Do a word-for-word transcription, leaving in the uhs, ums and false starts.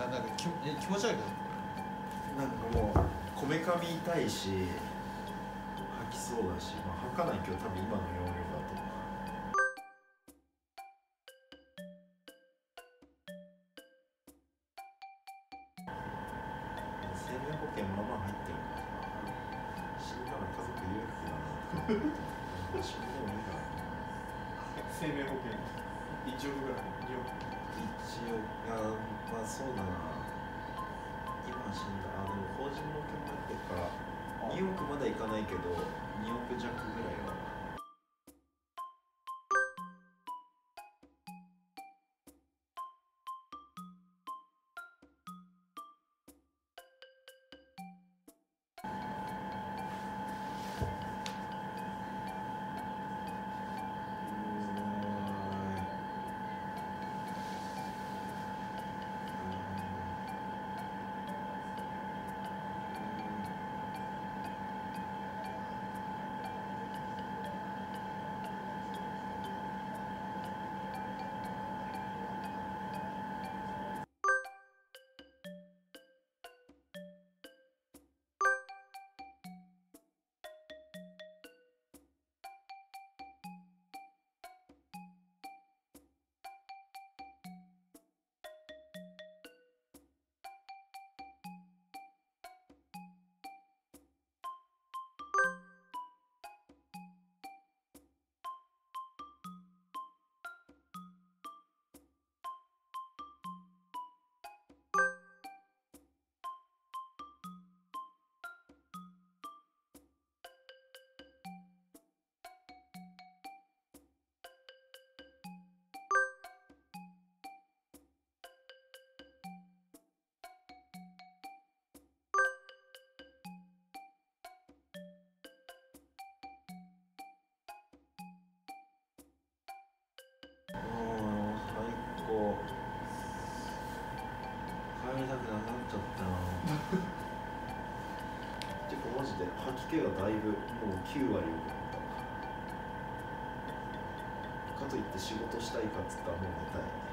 なんか気え気持ち悪いの？ なんかもうこめかみ痛いし吐きそうだし、まあ、吐かないけど多分今の容量だと生命保険まあまあ入ってるから死んだら家族裕福だな死んでもいいから生命保険いちおくぐらいにおく一応あまあそうだな今死んだあでも法人の保険も入ってるからにおくまだいかないけどにおく弱ぐらいは帰りたくなくなっちゃったなてかマジで吐き気がだいぶもうきゅうわりよくなったかといって仕事したいかっつったらもう寝たい